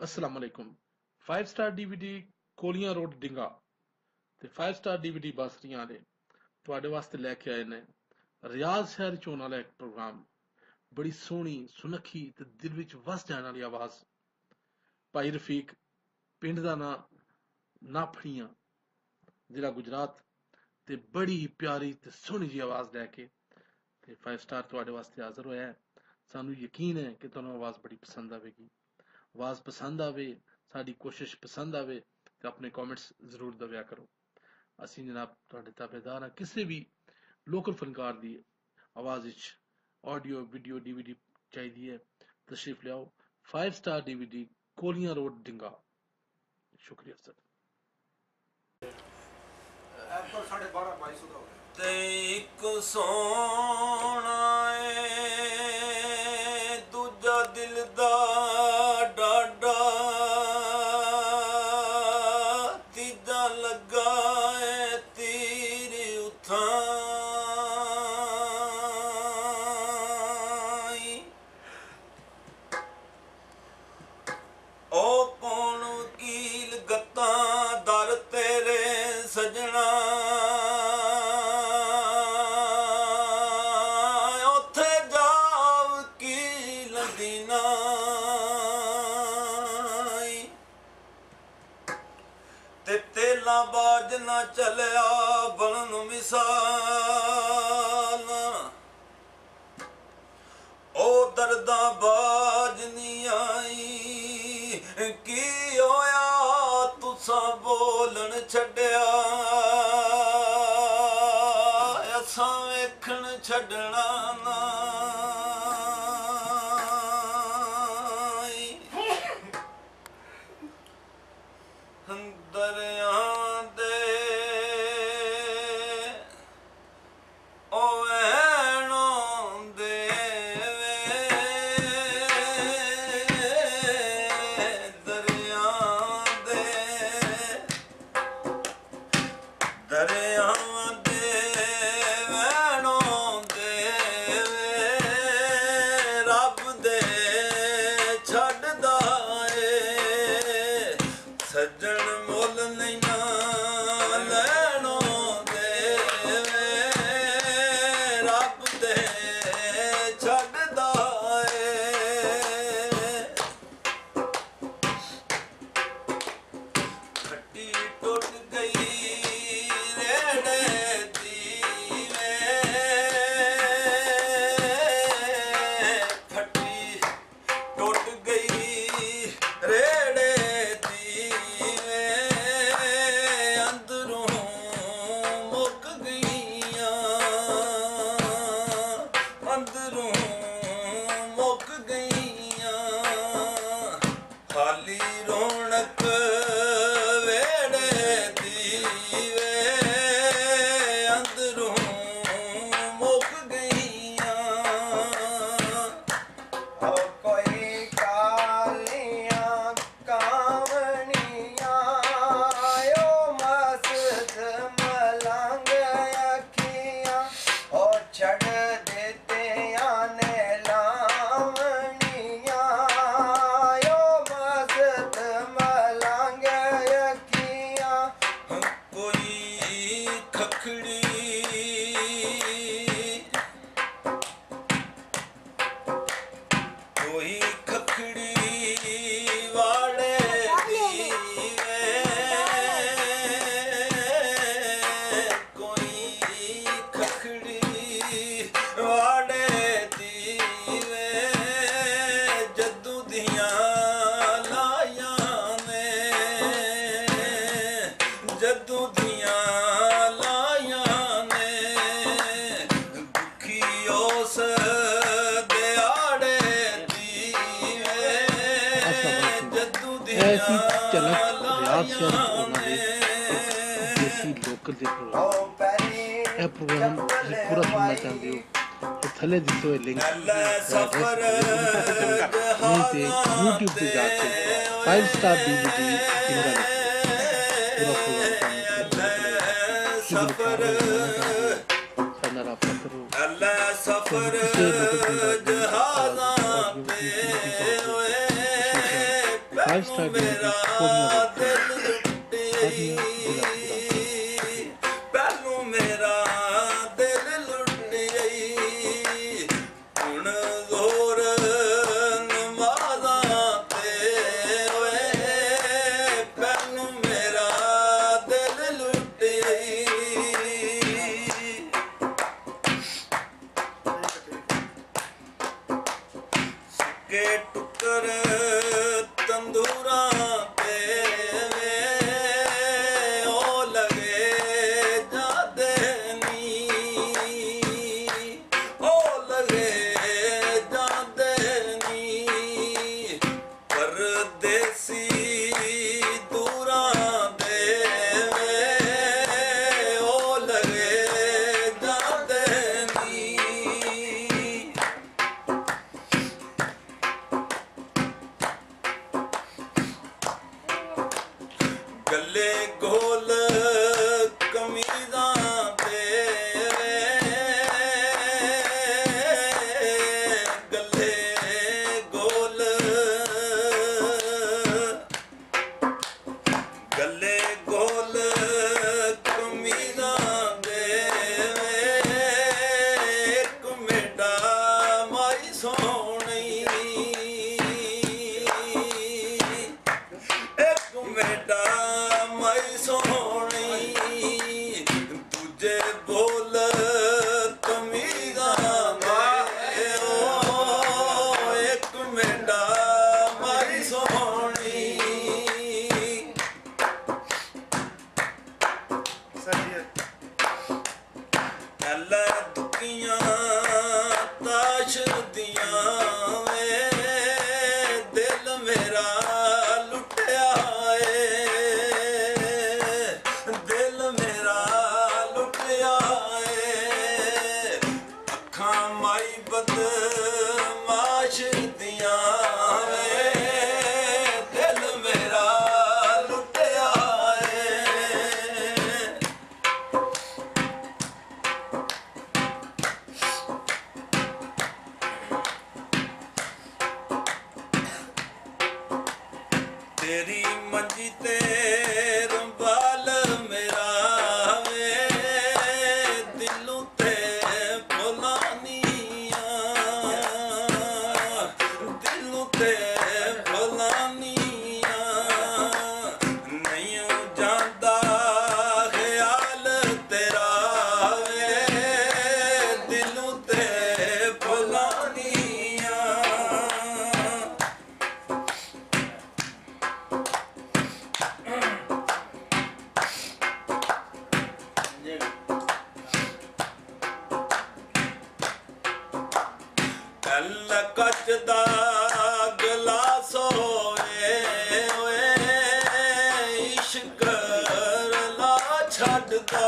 अस्सलाम वालेकुम। 5 star DVD Kolian road Dinga ते 5 स्टार DVD बासरियां वाले ਤੁਹਾਡੇ ਵਾਸਤੇ ਲੈ ਕੇ ਆਏ ਨੇ ਰਿਆਜ਼ ਸ਼ਹਿਰ ਚੋਂ ਵਾਲਾ ਇੱਕ ਪ੍ਰੋਗਰਾਮ। ਬੜੀ ਸੋਹਣੀ ਸੁਨੱਖੀ ਤੇ ਦਿਲ ਵਿੱਚ ਵਸ ਜਾਣ ਵਾਲੀ ਆਵਾਜ਼। ਭਾਈ ਰਫੀਕ, ਪਿੰਡ ਦਾ ਨਾਂ ਨਾਫੜੀਆਂ, ਜ਼ਿਲ੍ਹਾ ਗੁਜਰਾਤ, ਤੇ ਬੜੀ ਪਿਆਰੀ ਤੇ ਸੋਹਣੀ ਜੀ ਆਵਾਜ਼ ਲੈ ਕੇ ਤੇ 5 ਸਟਾਰ ਤੁਹਾਡੇ ਵਾਸਤੇ ਹਾਜ਼ਰ ਹੋਇਆ ਹੈ। ਸਾਨੂੰ ਯਕੀਨ ਹੈ ਕਿ ਤੁਹਾਨੂੰ ਆਵਾਜ਼ ਬੜੀ ਪਸੰਦ ਆਵੇਗੀ। ਆਵਾਜ਼ ਪਸੰਦ ਆਵੇ, ਸਾਡੀ ਕੋਸ਼ਿਸ਼ ਪਸੰਦ ਆਵੇ ਤੇ ਆਪਣੇ ਕਮੈਂਟਸ ਜ਼ਰੂਰ ਦਵਿਆ ਕਰੋ। ਅਸੀਂ ਜਨਾਬ ਤੁਹਾਡੇ ਤਾਬੇਦਾਰ ਹਾਂ। ਕਿਸੇ ਵੀ ਲੋਕਲ ਫਨਕਾਰ ਦੀ ਆਵਾਜ਼ ਵਿੱਚ ਆਡੀਓ ਵੀਡੀਓ DVD ਚਾਹੀਦੀ ਹੈ, ਤਸ਼ਰੀਫ ਲਿਆਓ। 5 star DVD Kolian road Dinga. ਸ਼ੁਕਰੀਆ ਸਰ। ਤੇ ਇੱਕ ਸੋਹਣਾ ਏ ਦੂਜਾ ਦਿਲ ਦਾ ਡਾਡਾ, ਤੀਜਾ ਲੱਗਾ ਏ ਤੀਰ ਉਥਾਂ। ਉਹ ਕੌਣ ਵਕੀਲ ਗੱਤਾਂ ਦਰ ਤੇਰੇ ਸਜਣਾ, ਉੱਥੇ ਜਾ ਵਕੀਲ ਦੀਨਾ। ਤੇ ਤੇਲਾ ਬਾਜ ਨਾ ਚਲਿਆ ਬਣਨ ਮਿਸਾਲ, ਉਹ ਦਰਦਾਂ ਬਾਜ ਨਹੀਂ ਆਈ। ਕੀ ਹੋਇਆ ਤੁਸਾਂ ਬੋਲਣ ਛੱਡਿਆ, ਅਸਾਂ ਵੇਖਣ ਛੱਡਣਾ ਨਾ। ਦਰਿਆ ਦੇ ਉਹ ਵਹਿਣੋਂ ਦੇ ਦਰਿਆਵਾਂ ਦੇ ਵਹਿਣੋਂ ਦੇਵੇ, ਰੱਬ ਦੇ ਛੱਡਦਾ ਏ ਸੱਜਣ ਮੁੱਲ ਨਹੀਂ ਨਾ ਲੈਣੋਂ ਦੇਵੇ, ਰੱਬ ਦੇ ਛੱਡਦਾ ਏ। ਖੱਟੀ ਟੁੱਟ ਗਈ ਖਾਲੀ ਰੌਣਕ ਵੇੜੇ ਦੀ ਵੇ, ਅੰਦਰੋਂ ਮੁੱਕ ਗਈਆਂ। ਉਹ ਕੋਈ ਕਾਲੀਆਂ ਕਾਵਣੀਆਂ, ਓ ਮਸਤ ਮਲੰਗ ਅੱਖੀਆਂ, ਉਹ ਛੱਡ ਦਿੱਤੀਆਂ ਨੇ ਲਾਵਣੀਆਂ। ਕੋਈ ਖਖੜੀ ਕੋਈ ਖਖੜੀ ਵਾਲੇ ਦੀ ਵੇ, ਕੋਈ ਖਖੜੀ ਵਾਲੇ ਦੀ ਵੇ, ਜੱਦੂ ਦੀਆਂ ਲਾਈਆਂ ਨੇ, ਜੱਦੂ ਦੀਆਂ ਲਾਈਆਂ ਨੇ। ਦੁਖੀ ਉਸ ਦਿਹਾੜੇ ਦੀ ਵੇ, ਜੱਦੂ ਦੀਆਂ ਲਾਈਆਂ ਨੇ। ਦੇਸੀ ਲੋਕਲ ਦੇ ਪ੍ਰੋਗਰਾਮ, ਇਹ ਪ੍ਰੋਗਰਾਮ ਤੁਸੀਂ ਪੂਰਾ ਸੁਣਨਾ ਚਾਹੁੰਦੇ ਹੋ तो थले दिते हुए लिंक नहीं ते YouTube पे जाके 5 स्टार DVD डिंगा पूरा अल्लाह सफर जहाज़ां पे 5 ਪਹਿਲੋਂ star DVD ਮੇਰਾ ਕੋਲੀਆਂ ਰੋਡ ਦਿਲ ਲੁੱਟਿਆ ਸਾਰੀਆਂ ਜ਼ਿਲ੍ਹਾ ਗੁਰਦਾਸਪੁਰ। ਪਹਿਲੋਂ ਮੇਰਾ ਦਿਲ ਲੁੱਟਿਆ ਹੁਣ ਜ਼ੋਰ ਨਮਾਜ਼ਾਂ ਤੇ ਓਏ ਪਹਿਲੋਂ ਮੇਰਾ ਦਿਲ ਲੁੱਟਿਆ ਕੇ ਟੁੱਕਰ ਤੰਦੂਰਾਂ ਤੇ ਵੇ ਉਹ ਲਗੇ ਜਾਂਦੇ ਨੀ ਉਹ ਲਗੇ ਜਾਂਦੇ ਨੀ ਪਰਦੇਸੀ ਦੂਰਾਂ ਦੇ ਵੇ ਉਹ ਲਗੇ ਜਾਂਦੇ ਨੀ ਗੱਲੇ ਗੋਲ ਕਮੀਜ਼ਾਂ ਤੇ ਗੱਲੇ ਗੋਲ ਗੱਲੇ ਗੋਲ ਕਮੀਜ਼ਾਂ ਦੇ ਇੱਕ ਮੇਡਾ ਮਾਈ ਸੋਹਣੀ ਇੱਕ ਮੇਡਾ ਮਾਈ ਸੋਹਣੀ ਦੂਜੇ ਬੋਲ ਕਮੀਜ਼ਾਂ ਦੇ ਓ ਇੱਕ ਮੇਡਾ ਮਾਈ ਸੋਹਣੀ ਅੱਲਾ ਦੁਕੀਆਂ ਤਾਸ਼ ਦੀਆਂ ਵੇ ਦਿਲ ਮੇਰਾ ਲੁੱਟਿਆ ਏ ਦਿਲ ਮੇਰਾ ਲੁੱਟਿਆ ਏ ਅੱਖਾਂ ਮਾਈ ਬਦਮਾਸ਼ ਦੀਆਂ ਵੇ ਦਿਲ ਮੇਰਾ ਲੁੱਟਿਆ ਏ ਤੇਰੀ ਮੰਜੀ ਤੇ ਰੰਬਾਲ ਮੇਰਾ ਵੇ ਦਿਲੋਂ ਤੇ ਫੁਲਾਨੀਆਂ ਦਿਲੋਂ ਤੇ ਫੁਲਾਨੀਆਂ ਨਹੀਂ ਜਾਂਦਾ ਖਿਆਲ ਤੇਰਾ ਵੇ ਦਿਲੋਂ ਤੇ ਫੁਲਾਨੀਆਂ ਕੱਲ ਕੱਚ ਦਾ ਗਲਾਸ ਹੋਏ ਓਏ ਇਸ਼ਕ ਲਾ ਛੱਡਦਾ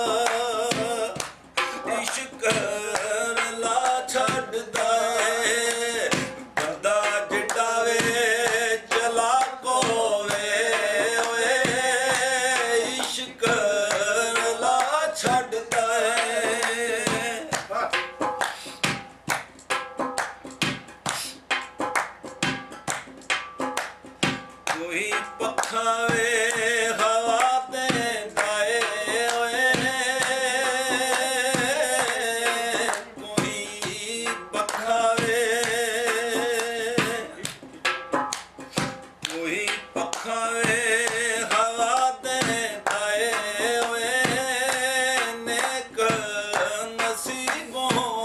ਇਸ਼ਕ ਲਾ ਛੱਡਦਾ ਏ ਬੰਦਾ ਜਿੱਡਾ ਵੇ ਚਲਾਕ ਹੋਵੇ ਓਏ ਇਸ਼ਕ ਲਾ ਛੱਡਦਾ ਏ ਕੋਈ ਪੱਖਾ ਵੇ ਹਵਾ ਦੇਂਦਾ ਏ ਓਏ ਕੋਈ ਪੱਖਾ ਵੇ ਕੋਈ ਪੱਖਾ ਵੇ ਹਵਾ ਦੇਂਦਾ ਏ ਓਏ ਨੇਕ ਨਸੀਬੋਂ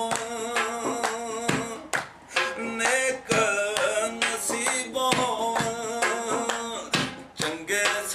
ਨੇਕ ਨਸੀਬੋਂ ਚੰਗੇ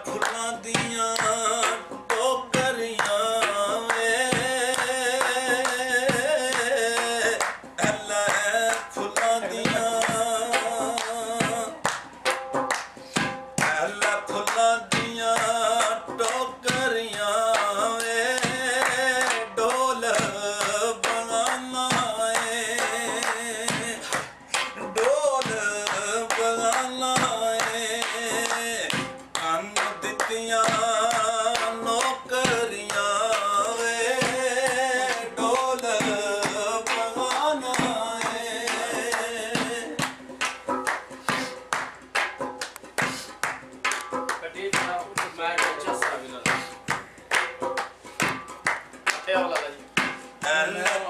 ਫੁੱਲਾਂ ਦੀਆਂ ਟੋਕਰੀਆਂ ਵੇ ਐਲਾ ਫੁੱਲਾਂ ਦੀਆਂ ਐਲਾ ਫੁੱਲਾਂ ਦੀਆਂ ਟੋਕਰੀਆਂ ਵੇ ਢੋਲ ਬਗਾਨਾ ਏ ਢੋਲ ਬਗਾਨਾ ਏ ਅੰਨ ਦਿੱਤੀਆਂ ਨੌਕਰੀਆਂ ਵੇ ਢੋਲ ਬਗਾਨਾ ਏ ਕੱਢੀ ਨਾ ਮੈਂ ਜੱਸਾ ਵੀ ਲਾ ਇਹ ਵਾਲਾ ਜੀ ਐਲਾ